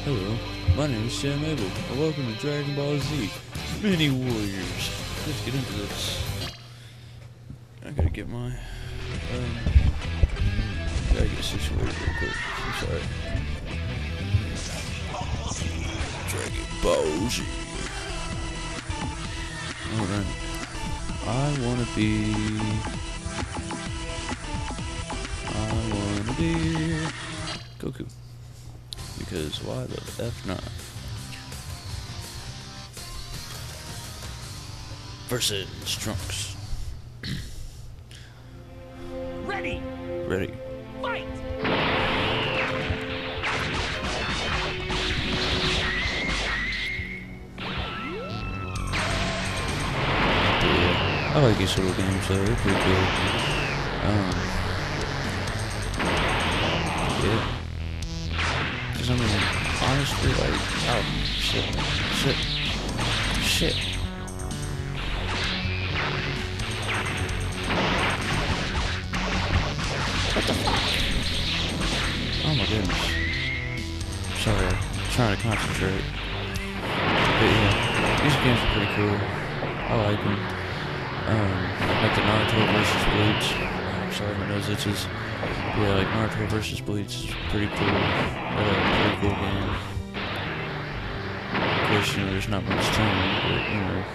Hello, my name is Sam Abel, and welcome to Dragon Ball Z Mini Warriors. Let's get into this. I gotta get my, gotta get situated real quick. I'm sorry. Dragon Ball Z. Alright. I wanna be Goku. Because why the F not? Versus Trunks. Ready! Ready. Fight! Yeah, I like these little games though, they're pretty cool. Yeah. Cause I mean, honestly, like, oh, shit. What the fuck? Oh my goodness. Sorry, I'm trying to concentrate. But yeah, these games are pretty cool. I like them. Like the Naruto versus Bleach. Sorry, my nose itches. Yeah, like Naruto versus Bleach is pretty cool. Pretty cool game. Of course, you know, there's not much to it, but you know.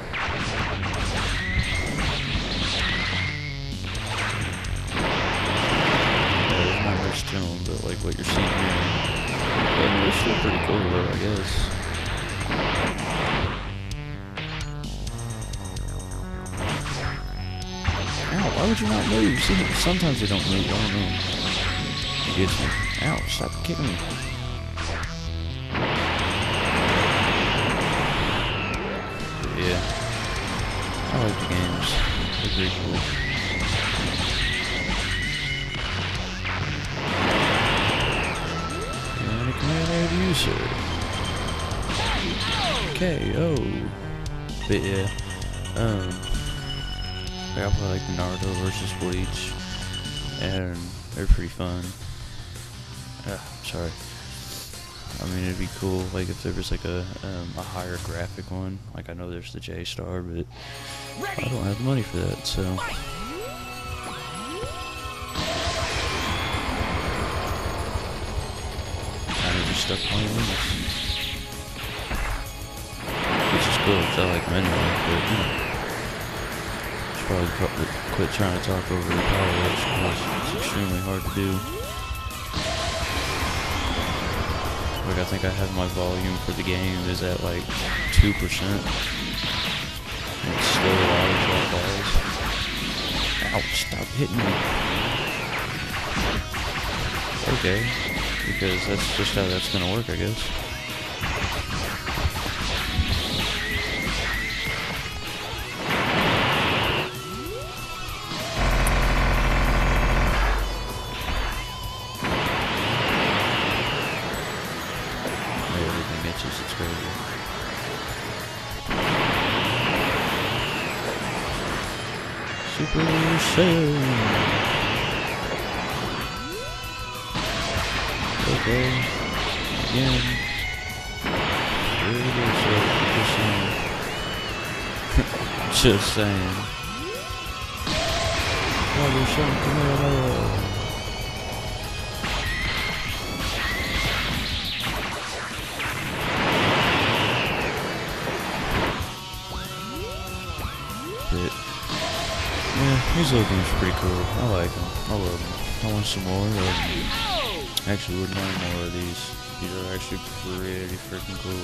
Yeah, there's not much to them, but like what you're seeing here. But I mean, it's still pretty cool though, I guess. Ow, why would you not move? See, sometimes they don't move, I don't know. It gets me. Ow, stop kicking me. But yeah. I like the games. They're pretty cool. And a command of you, sir. KO. But yeah. I play like the Naruto versus Bleach, and they're pretty fun. Sorry. I mean, it'd be cool, like, if there was like a higher graphic one. Like, I know there's the J-Star, but I don't have the money for that, so. Kinda just stuck playing this. Which is cool, because I like them anyway, but, you know. Probably quit trying to talk over the power ups because it's extremely hard to do. Like, I think I have my volume for the game is at like 2%. And it's still loud as all balls. Ow, stop hitting me. Okay, because that's just how that's gonna work, I guess. It's crazy. Super Saiyan. Okay. Again. Just saying. Father, son, Kamehameha. But, yeah, these little games are pretty cool. I like them. I love them. I want some more. Actually, wouldn't mind more of these. These are actually pretty freaking cool.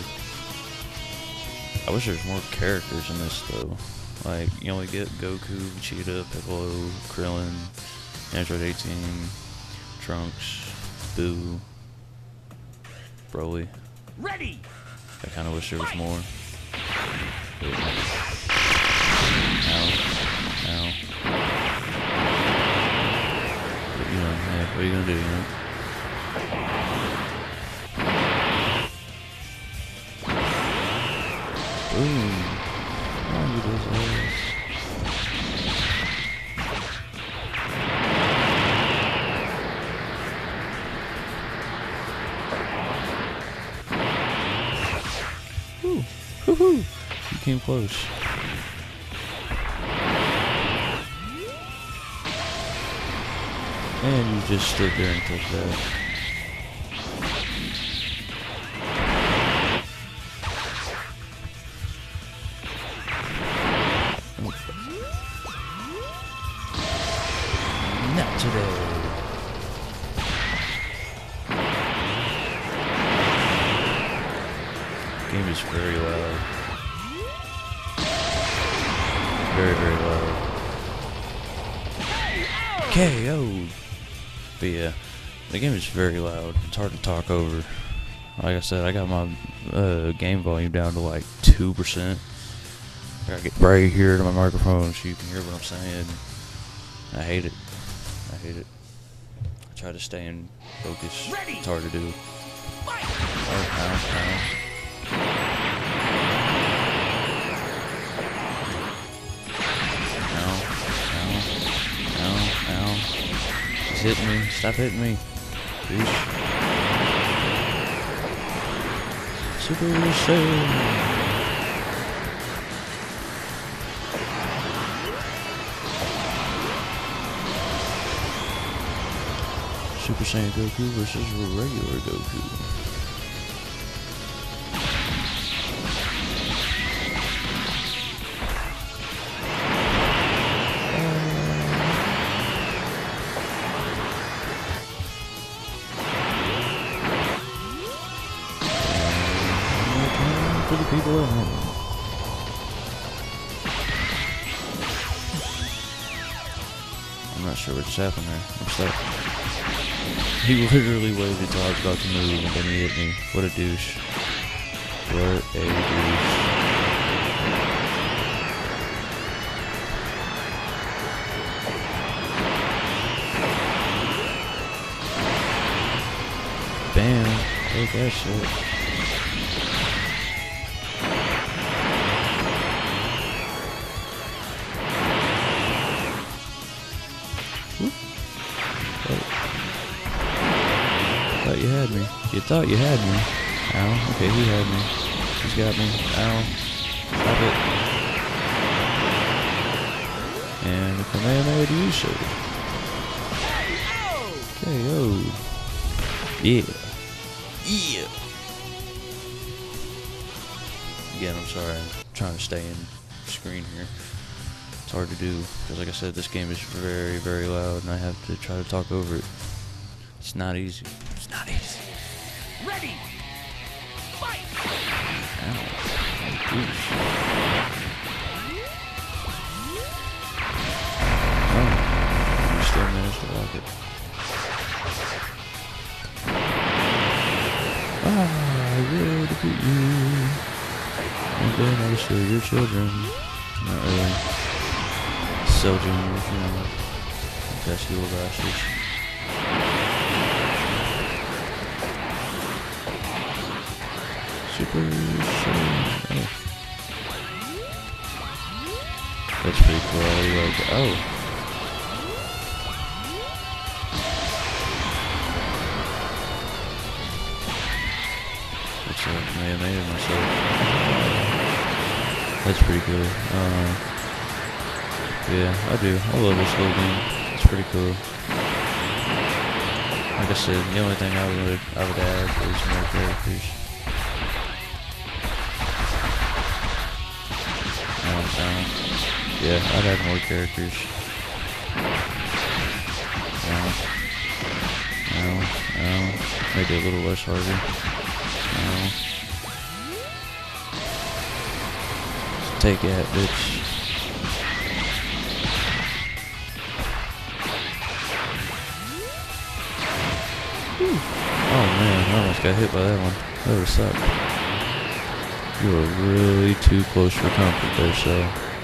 I wish there was more characters in this, though. Like, you only get Goku, Vegeta, Piccolo, Krillin, Android 18, Trunks, Boo, Broly. Ready! I kind of wish there was more. But, ow. But, you know, hey, what are you gonna do, you know? Boom. Oh, look at those ass. Woohoo! You came close. And you just stood there and took that. Not today. Game is very loud. Very, very loud. KO! But yeah, the game is very loud. It's hard to talk over. Like I said, I got my game volume down to like 2%. I gotta get right here to my microphone so you can hear what I'm saying. I hate it. I hate it. I try to stay in focus. It's hard to do. Ow. He's hitting me. Stop hitting me. Peace. Super Saiyan. Super Saiyan Goku versus regular Goku. For the people at home. I'm not sure what just happened there. I'm stuck. He literally waited until I was about to move and then he hit me. What a douche. What a douche. Bam. Take that shit. Thought you had me. You thought you had me. Ow. Okay, he had me. He's got me. Ow. Stop it. And the Kamehameha to you, sir. KO. Yeah. Yeah. Again, I'm sorry. I'm trying to stay in screen here. It's hard to do because, like I said, this game is very, very loud, and I have to try to talk over it. It's not easy. It's not easy. Ready. Fight. Ow. Oh. You still managed to lock it. I will defeat you. And then I'll destroy your children. Not really. Cell Juniors, you know. Pesky little bastards. Super Saiyan. Oh. That's pretty cool. I really like it. Oh. Looks like I made it myself. That's pretty cool. Yeah, I do. I love this little game. It's pretty cool. Like I said, the only thing I would add is more characters. Yeah, I'd add more characters. Make it a little less harder. Take that, bitch. Whew. Oh man, I almost got hit by that one. That would've sucked. You were really too close for comfort there, so.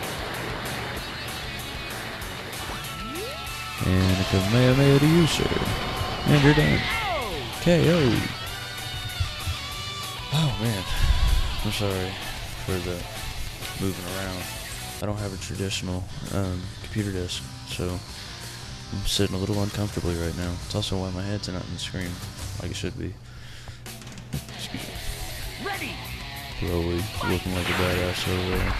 And a Kamehameha to you, sir. And you're done. KO. Oh man. I'm sorry for the moving around. I don't have a traditional computer desk, so I'm sitting a little uncomfortably right now. It's also why my head's not in the screen like it should be. Excuse me. Ready. Broly looking like a badass over there.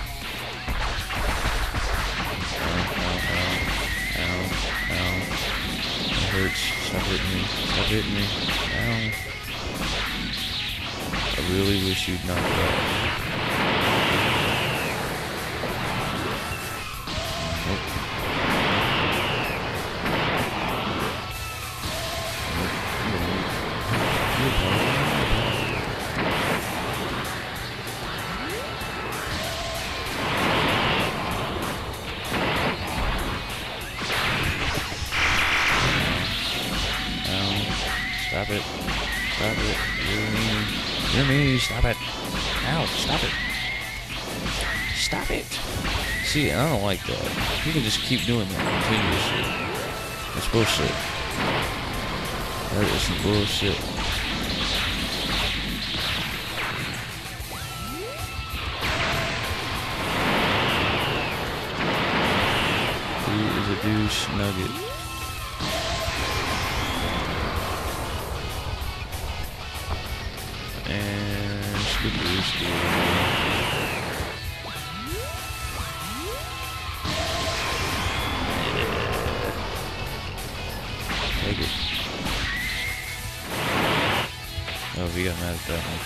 Ow. It hurts. Stop hitting me. Stop hitting me. Ow. I really wish you'd knock it out. Stop it. Stop it. You're mean. You're mean. Stop it. Ow. Stop it. Stop it. See, I don't like that. You can just keep doing that continuously. That's bullshit. That is some bullshit. He is a douche nugget. And Skibberski. Take it. Oh, we got mad at that one.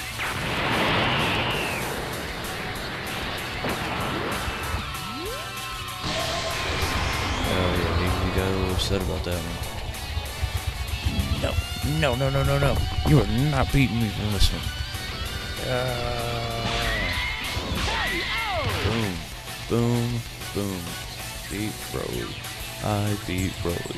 Oh yeah, he got a little upset about that one. No. You are not beating me from this one. Boom. Beat Broly. I beat Broly.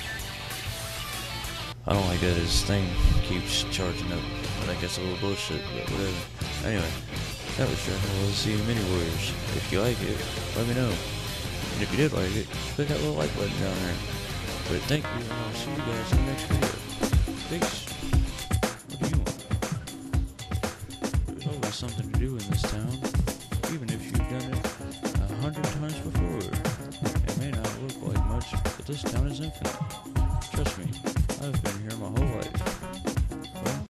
I don't like that his thing keeps charging up. I think that's a little bullshit, but whatever. Anyway, that was Dragon Ball Z Mini Warriors. If you like it, let me know. And if you did like it, click that little like button down there. But thank you, and I'll see you guys in the next video. Peace. What do you want? There's always something to do in this town, even if you've done it 100 times before. It may not look like much, but this town is infinite.